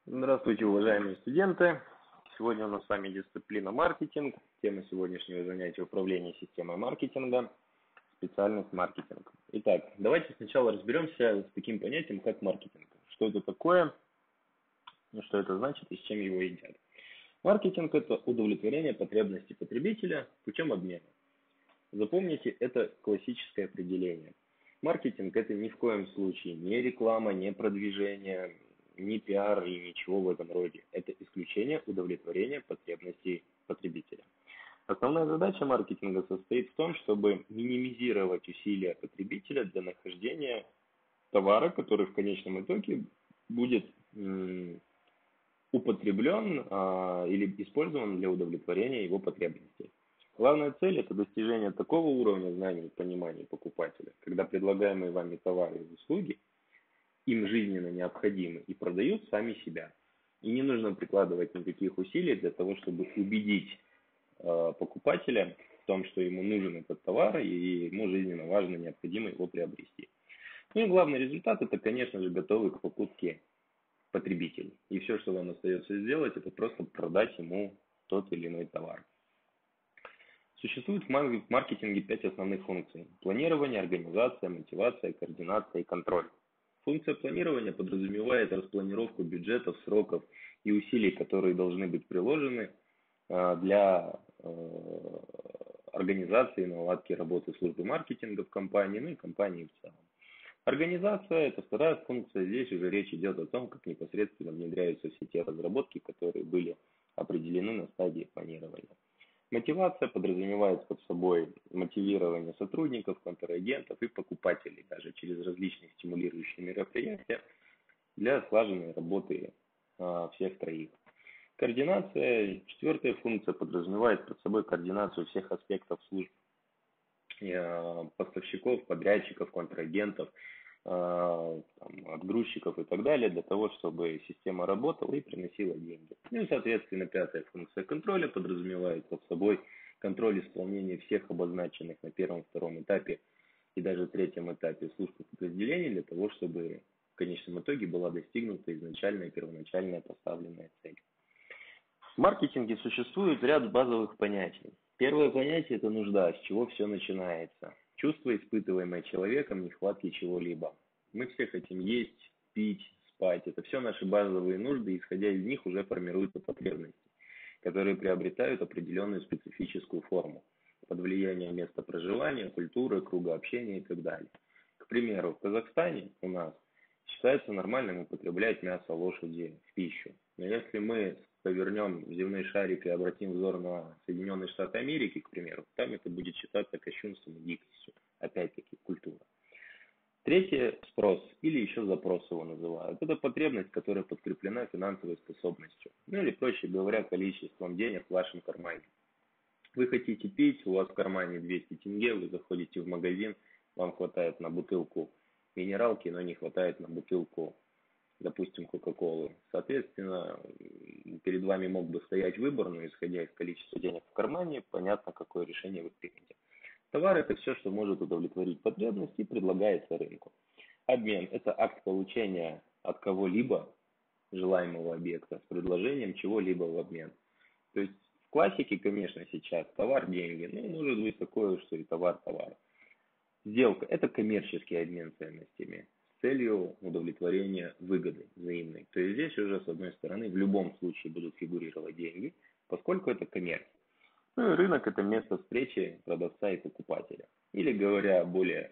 Здравствуйте, уважаемые студенты! Сегодня у нас с вами дисциплина маркетинг. Тема сегодняшнего занятия — управление системой маркетинга, специальность маркетинг. Итак, давайте сначала разберемся с таким понятием, как маркетинг. Что это такое, что это значит и с чем его едят. Маркетинг — это удовлетворение потребностей потребителя путем обмена. Запомните, это классическое определение. Маркетинг — это ни в коем случае не реклама, не продвижение, не пиар и ничего в этом роде. Это исключение удовлетворения потребностей потребителя. Основная задача маркетинга состоит в том, чтобы минимизировать усилия потребителя для нахождения товара, который в конечном итоге будет употреблен или использован для удовлетворения его потребностей. Главная цель — это достижение такого уровня знаний и понимания покупателя, когда предлагаемые вами товары и услуги им жизненно необходимы и продают сами себя. И не нужно прикладывать никаких усилий для того, чтобы убедить покупателя в том, что ему нужен этот товар и ему жизненно важно, необходимо его приобрести. Ну и главный результат — это, конечно же, готовый к покупке потребитель. И все, что вам остается сделать, это просто продать ему тот или иной товар. Существует в маркетинге 5 основных функций: планирование, организация, мотивация, координация и контроль. Функция планирования подразумевает распланировку бюджетов, сроков и усилий, которые должны быть приложены для организации и наладки работы службы маркетинга в компании, ну и компании в целом. Организация — это вторая функция. Здесь уже речь идет о том, как непосредственно внедряются все те разработки, которые были определены на стадии планирования. Мотивация подразумевает под собой мотивирование сотрудников, контрагентов и покупателей, даже через различные стимулирующие мероприятия для слаженной работы всех троих. Координация, четвертая функция, подразумевает под собой координацию всех аспектов служб поставщиков, подрядчиков, контрагентов, отгрузчиков и так далее, для того, чтобы система работала и приносила деньги. Ну и, соответственно, пятая функция контроля подразумевает под собой контроль исполнения всех обозначенных на первом, втором этапе и даже третьем этапе служб и подразделений, для того, чтобы в конечном итоге была достигнута изначальная первоначальная поставленная цель. В маркетинге существует ряд базовых понятий. Первое понятие — это нужда, с чего все начинается. Чувство, испытываемое человеком, нехватки чего-либо. Мы все хотим есть, пить, спать. Это все наши базовые нужды, и исходя из них уже формируются потребности, которые приобретают определенную специфическую форму под влиянием места проживания, культуры, круга общения и так далее. К примеру, в Казахстане у нас считается нормальным употреблять мясо лошади в пищу. Но если мы повернем земной шарик и обратим взор на Соединенные Штаты Америки, к примеру, там это будет считаться кощунством и дикостью. Опять-таки, культура. Третье — спрос, или еще запрос его называют. Это потребность, которая подкреплена финансовой способностью. Ну или, проще говоря, количеством денег в вашем кармане. Вы хотите пить, у вас в кармане 200 тенге, вы заходите в магазин, вам хватает на бутылку минералки, но не хватает на бутылку, допустим, Кока-Колы. Соответственно, перед вами мог бы стоять выбор, но исходя из количества денег в кармане, понятно, какое решение вы примете. Товар — это все, что может удовлетворить потребность и предлагается рынку. Обмен — это акт получения от кого-либо желаемого объекта с предложением чего-либо в обмен. То есть в классике, конечно, сейчас товар — деньги, но может быть такое, что и товар — товар. Сделка — это коммерческий обмен ценностями с целью удовлетворения выгоды взаимной. То есть здесь уже, с одной стороны, в любом случае будут фигурировать деньги, поскольку это коммерция. Ну и рынок — это место встречи продавца и покупателя. Или, говоря более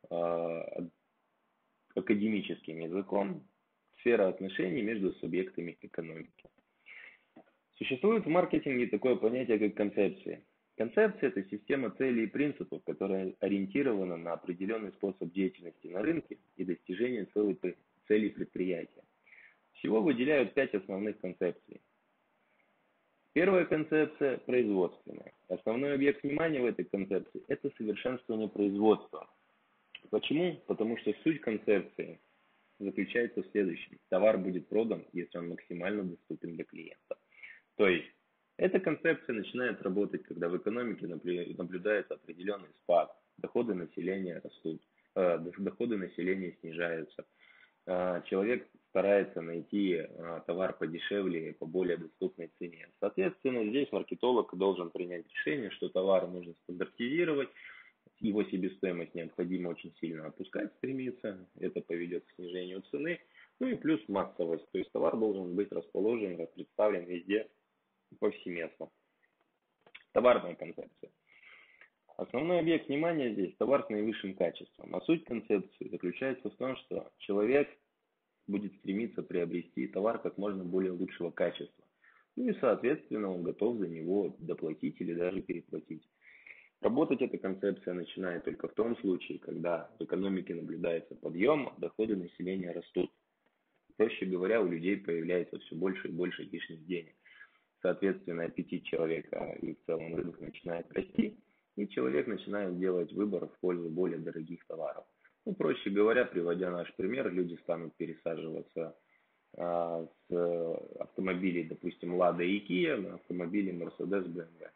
академическим языком, сфера отношений между субъектами экономики. Существует в маркетинге такое понятие, как концепция. Концепция — это система целей и принципов, которая ориентирована на определенный способ деятельности на рынке и достижения целей предприятия. Всего выделяют 5 основных концепций. Первая концепция — производственная. Основной объект внимания в этой концепции — это совершенствование производства. Почему? Потому что суть концепции заключается в следующем. Товар будет продан, если он максимально доступен для клиента. То есть, эта концепция начинает работать, когда в экономике наблюдается определенный спад, доходы населения растут, доходы населения снижаются, человек старается найти товар подешевле, по более доступной цене. Соответственно, здесь маркетолог должен принять решение, что товар нужно стандартизировать, его себестоимость необходимо очень сильно опускать, стремиться, это поведет к снижению цены, ну и плюс массовость, то есть товар должен быть расположен, представлен везде повсеместно. Товарная концепция. Основной объект внимания здесь товар с наивысшим качеством, а суть концепции заключается в том, что человек будет стремиться приобрести товар как можно более лучшего качества. Ну и, соответственно, он готов за него доплатить или даже переплатить. Работать эта концепция начинает только в том случае, когда в экономике наблюдается подъем, а доходы населения растут. Проще говоря, у людей появляется все больше и больше лишних денег. Соответственно, аппетит человека и в целом рынок начинает расти, и человек начинает делать выбор в пользу более дорогих товаров. Ну, проще говоря, приводя наш пример, люди станут пересаживаться с автомобилей, допустим, Lada и Kia на автомобили Mercedes, BMW.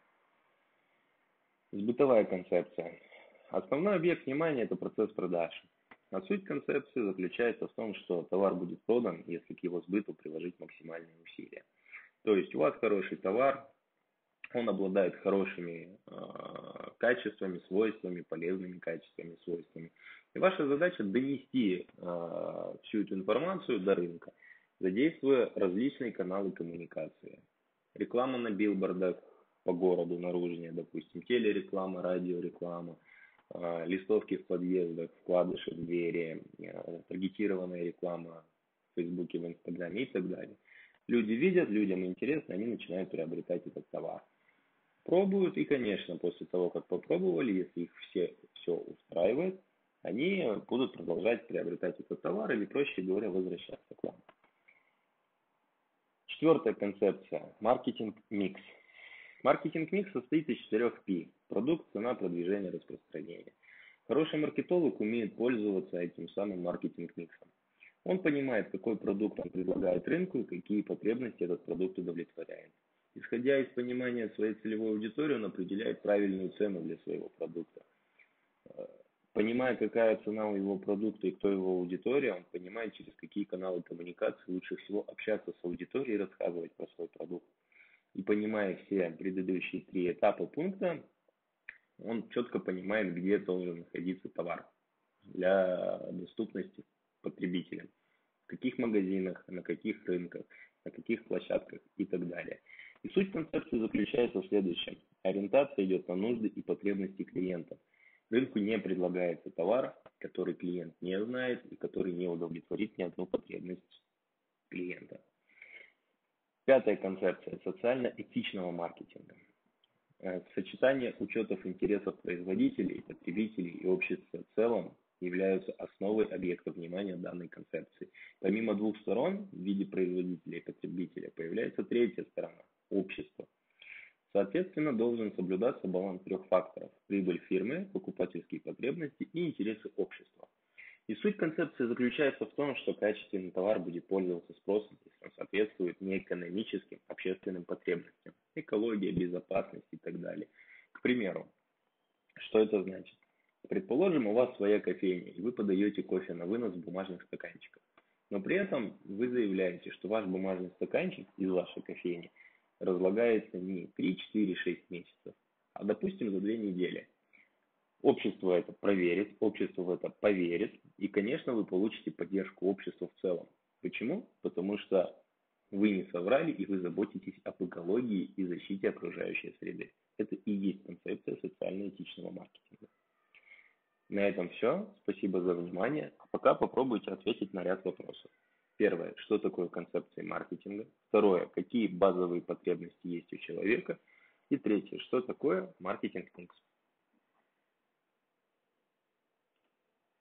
Бытовая концепция. Основной объект внимания – это процесс продаж. А суть концепции заключается в том, что товар будет продан, если к его сбыту приложить максимальные усилия. То есть у вас хороший товар, он обладает хорошими качествами, свойствами, полезными качествами, свойствами. И ваша задача донести всю эту информацию до рынка, задействуя различные каналы коммуникации. Реклама на билбордах по городу, наружнее, допустим, телереклама, радиореклама, листовки в подъездах, вкладыши в двери, таргетированная реклама в Фейсбуке, в Инстаграме и так далее. Люди видят, людям интересно, они начинают приобретать этот товар. Пробуют и, конечно, после того, как попробовали, если их все устраивает, они будут продолжать приобретать этот товар или, проще говоря, возвращаться к вам. Четвертая концепция – маркетинг-микс. Маркетинг-микс состоит из 4 P – продукт, цена, продвижение, распространение. Хороший маркетолог умеет пользоваться этим самым маркетинг-миксом. Он понимает, какой продукт он предлагает рынку и какие потребности этот продукт удовлетворяет. Исходя из понимания своей целевой аудитории, он определяет правильную цену для своего продукта. Понимая, какая цена у его продукта и кто его аудитория, он понимает, через какие каналы коммуникации лучше всего общаться с аудиторией и рассказывать про свой продукт. И понимая все предыдущие 3 этапа пункта, он четко понимает, где должен находиться товар для доступности потребителям. В каких магазинах, на каких рынках, на каких площадках и так далее. И суть концепции заключается в следующем. Ориентация идет на нужды и потребности клиента. Рынку не предлагается товар, который клиент не знает и который не удовлетворит ни одну потребность клиента. Пятая концепция – социально-этичного маркетинга. Сочетание учетов интересов производителей, потребителей и общества в целом являются основой объекта внимания данной концепции. Помимо 2 сторон в виде производителя и потребителя появляется третья сторона – общество. Соответственно, должен соблюдаться баланс 3 факторов – прибыль фирмы, покупательские потребности и интересы общества. И суть концепции заключается в том, что качественный товар будет пользоваться спросом, если он соответствует неэкономическим общественным потребностям, экология, безопасность и так далее. К примеру, что это значит? Предположим, у вас своя кофейня, и вы подаете кофе на вынос в бумажных стаканчиках. Но при этом вы заявляете, что ваш бумажный стаканчик из вашей кофейни разлагается не 3, 4, 6 месяцев, а, допустим, за 2 недели. Общество это проверит, общество в это поверит, и, конечно, вы получите поддержку общества в целом. Почему? Потому что вы не соврали, и вы заботитесь об экологии и защите окружающей среды. Это и есть концепция социально-этичного маркетинга. На этом все. Спасибо за внимание. А пока попробуйте ответить на ряд вопросов. Первое. Что такое концепция маркетинга? Второе. Какие базовые потребности есть у человека? И третье. Что такое маркетинг-микс?